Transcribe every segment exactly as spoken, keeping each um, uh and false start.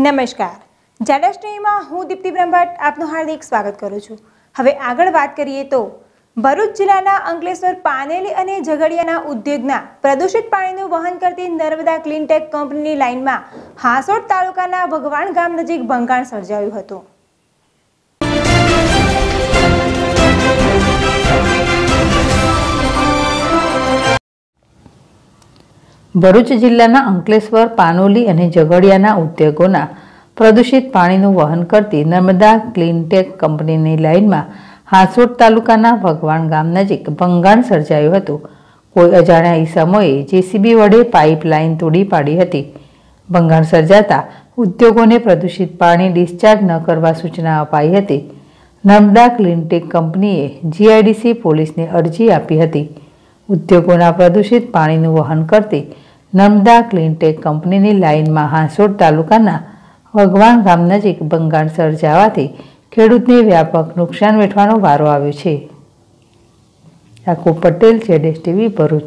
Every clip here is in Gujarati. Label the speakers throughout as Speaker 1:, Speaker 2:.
Speaker 1: નમસ્કાર, જાડા સ્ટડીમાં હું દીપ્તિ બ્રહ્મભટ્ટ આપનું હાર્દિક સ્વાગત કરું છું। હવે આગળ વાત કરીએ તો ભરૂચ જિલ્લાના અંકલેશ્વર પાનેલી અને ઝઘડિયાના ઉદ્યોગના પ્રદૂષિત પાણીનું વહન કરતી નર્મદા ક્લીનટેક કંપનીની લાઇનમાં હાંસોટ તાલુકાના ભગવાન ગામ નજીક ભંગાણ સર્જાયું હતું।
Speaker 2: ભરૂચ જિલ્લાના અંકલેશ્વર પાનોલી અને ઝઘડિયાના ઉદ્યોગોના પ્રદૂષિત પાણીનું વહન કરતી નર્મદા ક્લીનટેક કંપનીની લાઇનમાં હાંસોટ તાલુકાના ભગવાન ગામ નજીક ભંગાણ સર્જાયું હતું। કોઈ અજાણ્યા ઈસમોએ જેસીબી વડે પાઇપલાઇન તોડી પાડી હતી। ભંગાણ સર્જાતા ઉદ્યોગોને પ્રદૂષિત પાણી ડિસ્ચાર્જ ન કરવા સૂચના અપાઈ હતી। નર્મદા ક્લીનટેક કંપનીએ જીઆઈડીસી પોલીસને અરજી આપી હતી। ઉદ્યોગોના પ્રદૂષિત પાણીનું વહન કરતી નર્મદા ક્લીનટેક કંપનીની લાઇનમાં હાંસોટ તાલુકાના ભગવાન ગામ નજીક ભંગાણ સર્જાવાથી ખેડૂતને વ્યાપક નુકસાન વેઠવાનો વારો આવ્યો છે। યાકુબ પટેલ, જેડેશ ટીવી, ભરૂચ।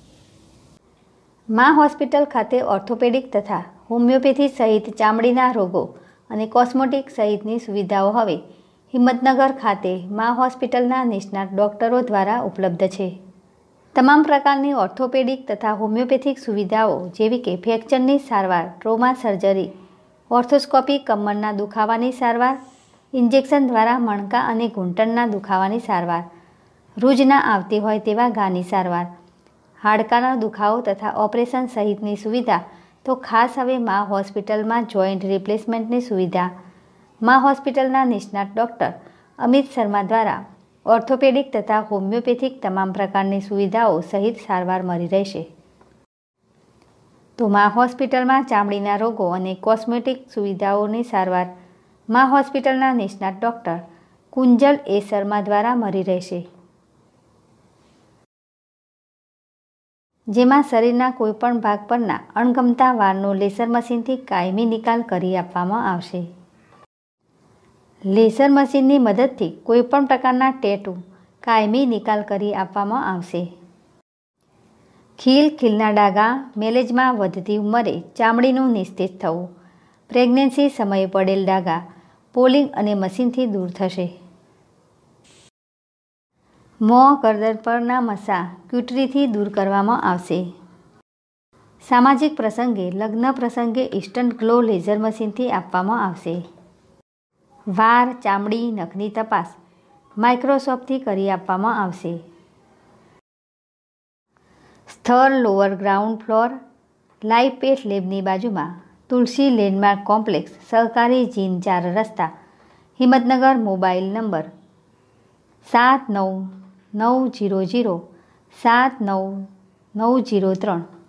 Speaker 3: મા હોસ્પિટલ ખાતે ઓર્થોપેડિક તથા હોમિયોપેથી સહિત ચામડીના રોગો અને કોસ્મેટિક સહિતની સુવિધાઓ હવે હિંમતનગર ખાતે મા હોસ્પિટલના નિષ્ણાત ડોક્ટરો દ્વારા ઉપલબ્ધ છે। તમામ પ્રકારની ઓર્થોપેડિક તથા હોમિયોપેથિક સુવિધાઓ જેવી કે ફ્રેક્ચરની સારવાર, ટ્રોમા સર્જરી, ઓર્થોસ્કોપી, કમરના દુખાવાની સારવાર, ઇન્જેક્શન દ્વારા મણકા અને ઘૂંટણના દુખાવાની સારવાર, રૂજ ના આવતી હોય તેવા ઘાની સારવાર, હાડકાનો દુખાવો તથા ઓપરેશન સહિતની સુવિધા તો ખાસ હવે મા હોસ્પિટલમાં જોઈન્ટ રિપ્લેસમેન્ટની સુવિધા મા હોસ્પિટલના નિષ્ણાત ડૉક્ટર અમિત શર્મા દ્વારા ઓર્થોપેડિક તથા હોમિયોપેથિક તમામ પ્રકારની સુવિધાઓ સહિત સારવાર મળી રહેશે। તો મા હોસ્પિટલમાં ચામડીના રોગો અને કોસ્મેટિક સુવિધાઓની સારવાર મા હોસ્પિટલના નિષ્ણાત ડૉક્ટર કુંજલ એ શર્મા દ્વારા મળી રહેશે, જેમાં શરીરના કોઈપણ ભાગ પરના અણગમતા વાળનો લેસર મશીનથી કાયમી નિકાલ કરી આપવામાં આવશે। લેસર મશીનની મદદથી કોઈપણ પ્રકારના ટેટુ કાયમી નિકાલ કરી આપવામાં આવશે। ખીલ, ખીલના ડાઘા, મેલેજમાં વધતી ઉંમરે ચામડીનું નિસ્તેજ થવું, પ્રેગ્નન્સી સમયે પડેલ ડાઘા પોલિંગ અને મશીનથી દૂર થશે। મોં, ગરદન પરના મસા ક્યુટરીથી દૂર કરવામાં આવશે। સામાજિક પ્રસંગે, લગ્ન પ્રસંગે ઇન્સ્ટન્ટ ગ્લો લેઝર મશીનથી આપવામાં આવશે। વાળ, ચામડી, નખની તપાસ માઇક્રોસ્કોપથી કરી આપવામાં આવશે। સ્થળ lower ground floor, live path લેબની બાજુમાં તુલસી લેન્ડમાર્ક કોમ્પ્લેક્સ, સહકારી જીન ચાર રસ્તા, હિંમતનગર। મોબાઈલ નંબર સાત નવ નવ જીરો જીરો સાત નવ નવ જીરો ત્રણ।